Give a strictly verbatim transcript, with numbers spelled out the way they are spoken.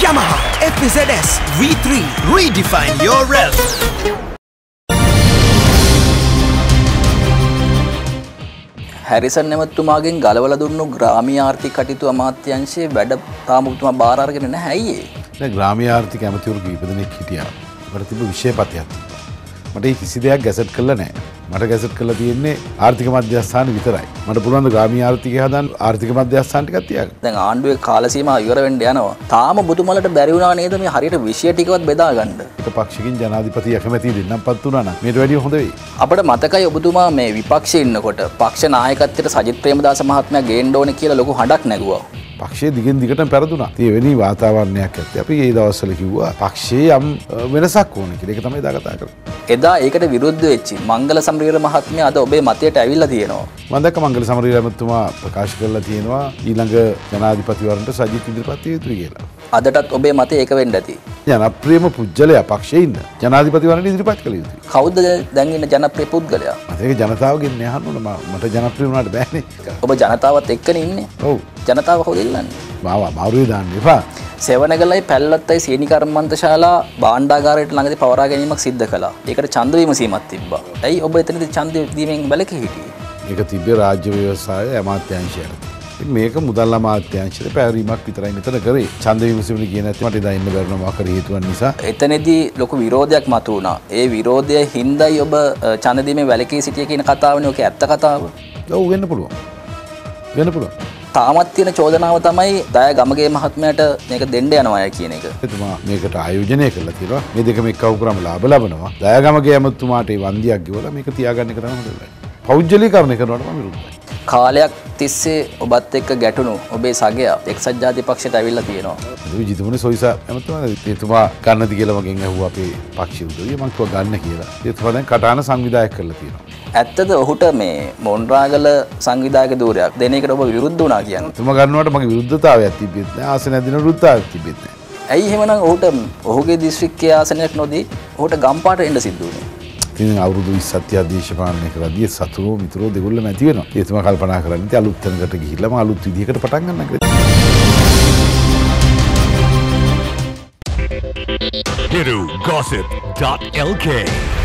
Yamaha F Z S V three. Redefine your realm. Harrison නැමැතුමාගෙන් ගලවලා දුන්නු ග්‍රාමීය ආර්ථික කටයුතු අමාත්‍යාංශයේ වැඩ තාම ඔබතුමා බාර අරගෙන නැහැ අයියේ. දැන් ග්‍රාමීය ආර්ථික ඇමතිවරු කීප දෙනෙක් හිටියා. මට තිබ්බ විෂයපතයක්. මට ඒ කිසි දෙයක් ගැසට් කළා නැහැ. මට ගැසට් කරලා තියෙන්නේ ආර්ථික මධ්‍යස්ථාන විතරයි. මට පුළුවන් ද ග්‍රාමීය ආර්ථිකය හදන්න ආර්ථික මධ්‍යස්ථාන ටිකක් තියාගන්න. දැන් ආණ්ඩුවේ කාල සීමාව ඉවර වෙන්න යනවා. තාම ඔබතුමාලට බැරි වුණා නේද මේ හරියට විෂය ටිකවත් බෙදා ගන්න? එක පක්ෂකින් ජනාධිපති අකමැති දෙන්නම්පත් වුණා නම් මේට වැඩිය හොඳ වෙයි. අපිට මතකයි ඔබතුමා මේ විපක්ෂයේ ඉන්නකොට පක්ෂ නායකත්වයට සජිත් ප්‍රේමදාස මහත්මයා ගේන්න ඕනේ කියලා ලොකු හඬක් නැගුවා. පක්ෂයේ දිගින් දිගටම පෙරදුනා. ඒ වෙනි වාතාවරණයක් ඇත්තේ. අපි ඒ දවස්වල කිව්වා පක්ෂයේ යම් වෙනසක් ඕනේ කියලා. ඒක තමයි එදා කතා කරන්නේ. එදා ඒකට විරුද්ධ වෙච්ච මංගල සමරීර මහත්මයා අද ඔබේ මතයට ඇවිල්ලා තියෙනවා. මම දැක්ක මංගල සමරීර මහත්මයා ප්‍රකාශ කරලා තියෙනවා ඊළඟ ජනාධිපතිවරණට සජිත් ඉදිරිපත් විය යුතුයි කියලා. අදටත් ඔබේ මතය ඒක වෙන්න ඇති. ජනප්‍රියම පුජ්‍යලයා පක්ෂයේ ඉන්න ජනාධිපතිවරණට ඉදිරිපත් කළ යුතුයි. කවුද දැන් ඉන්න ජනප්‍රිය පුද්ගලයා? ඒක ජනතාවගෙන් අහන්න ඕන. මට ජනප්‍රිය වුණාට බෑනේ. ඔබ ජනතාවත් එක්කනේ ඉන්නේ. ඔව්. ජනතාව කවුද ඉල්ලන්නේ? මාව මාරුවේ දාන්න එපා. සෙවණගලයි පැල්ලත්තයි සීනි කර්මාන්තශාලා භාණ්ඩාගාරයට ළඟදී පවරා ගැනීමක් සිද්ධ කළා. ඒකට ඡන්ද විමසීමක් තිබ්බා. ඇයි ඔබ එතනදී ඡන්ද දීමෙන් වැළකී හිටියේ? ඒක තිබ්බේ රාජ්‍ය ව්‍යවසාය අමාත්‍යාංශයට. මේක මුදල් අමාත්‍යාංශයට පැවරීමක් විතරයි මෙතන කරේ. ඡන්ද විමසීමේ කියන ඇත්ත මට එදා ඉන්න බැරි මොකක් හරි හේතුවක් නිසා. එතනදී ලොකු විරෝධයක් මතුවුණා. ඒ විරෝධය හින්දායි ඔබ ඡන්ද දීමේ වැළකී සිටියේ කියන කතාවනේ ඔක ඇත්ත කතාව. ඔව් වෙන්න පුළුවන්. වෙන්න පුළුවන්. තාමත් තියෙන චෝදනාව තමයි දයා ගමගේ මහත්මයාට මේක දෙන්න යනවා කියන එක. එතුමා මේකට ආයෝජනය කළා කියලා. මේ දෙකම එක්කව කරාම ලාභ ලබනවා. දයා ගමගේ ඇමතුමාට ඒ වන්දියක් ගෙවලා මේක තියාගන්න එක තමයි හොඳ වෙන්නේ. පෞද්ගලීකරණය කරනවට මම විරුද්ධයි. කාලයක් තිස්සේ ඔබත් එක්ක ගැටුණු ඔබේ සගයා එක්සත් ජාතික පක්ෂයට ඇවිල්ලා තියෙනවා. විජිතුමනේ සොයිසා ඇමතුමා එතුමා ගන්නද කියලා මගෙන් අහුවා අපේ පක්ෂ උදවිය. මං කිව්වා ගන්න කියලා. එතුමා දැන් කටාන සංවිධායක කරලා තියෙනවා. ඇත්තද ඔහුට මේ මොන්රාගල සංවිධායක ධූරයක් දෙන එකට ඔබ විරුද්ධ වුණා කියන්නේ? එතුමා ගන්නවට මගේ විරුද්ධතාවයක් තිබෙත් නෑ. ආසනය දින විරුද්ධතාවයක් තිබෙත් නෑ. ඇයි එහෙමනම් ඔහුට ඔහුගේ දිස්ත්‍රික්කයේ ආසනයක් නොදී ඔහුට ගම්පාට එන්න සිද්ධ වුණේ? ඉතින් අවුරුදු විස්සක් දේශපාලනය කරද්දී සතුරෝ මිතුරෝ දෙගොල්ලම ඇති වෙනවා. එතුමා කල්පනා කරන්නේ ඉතින් අලුත් තැනකට ගිහිල්ලා මම අලුත් විදිහකට පටන් ගන්න කියලා. hiru gossip dot l k